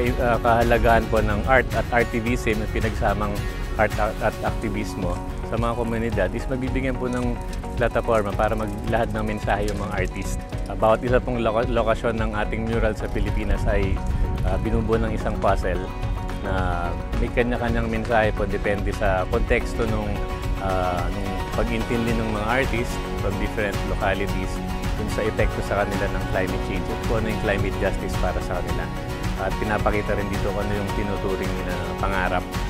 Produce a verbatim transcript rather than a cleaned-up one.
uh, kahalagahan po ng art at artivism at pinagsamang art at aktivismo sa mga komunidad is mabibigyan po ng plataforma para maglahad ng mensahe yung mga artist. Uh, bawat isa pong lo lokasyon ng ating mural sa Pilipinas ay uh, binubuo ng isang puzzle na may kanya-kanyang mensahe po depende sa konteksto nung, uh, nung pag-intindi ng mga artist from different localities dun sa epekto sa kanila ng climate change at kung ano yung climate justice para sa kanila. At pinapakita rin dito kung ano yung tinuturing nila na pangarap